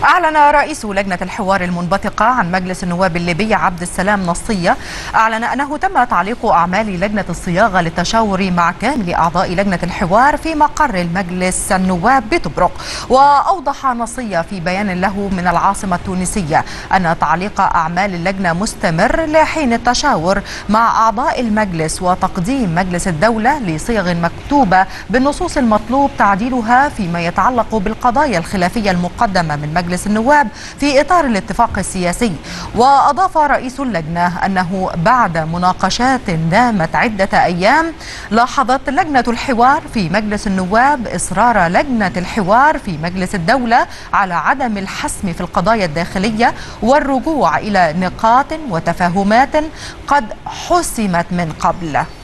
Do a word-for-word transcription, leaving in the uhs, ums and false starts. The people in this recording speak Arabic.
أعلن رئيس لجنة الحوار المنبثقة عن مجلس النواب الليبي عبد السلام نصية أعلن أنه تم تعليق أعمال لجنة الصياغة للتشاور مع كامل أعضاء لجنة الحوار في مقر المجلس النواب بطبرق. وأوضح نصية في بيان له من العاصمة التونسية أن تعليق أعمال اللجنة مستمر لحين التشاور مع أعضاء المجلس وتقديم مجلس الدولة لصيغ مكتوبة بالنصوص المطلوب تعديلها فيما يتعلق بالقضايا الخلافية المقدمة من مجلس النواب في إطار الاتفاق السياسي. وأضاف رئيس اللجنة أنه بعد مناقشات دامت عدة أيام لاحظت لجنة الحوار في مجلس النواب إصرار لجنة الحوار في مجلس الدولة على عدم الحسم في القضايا الداخلية والرجوع إلى نقاط وتفاهمات قد حسمت من قبل.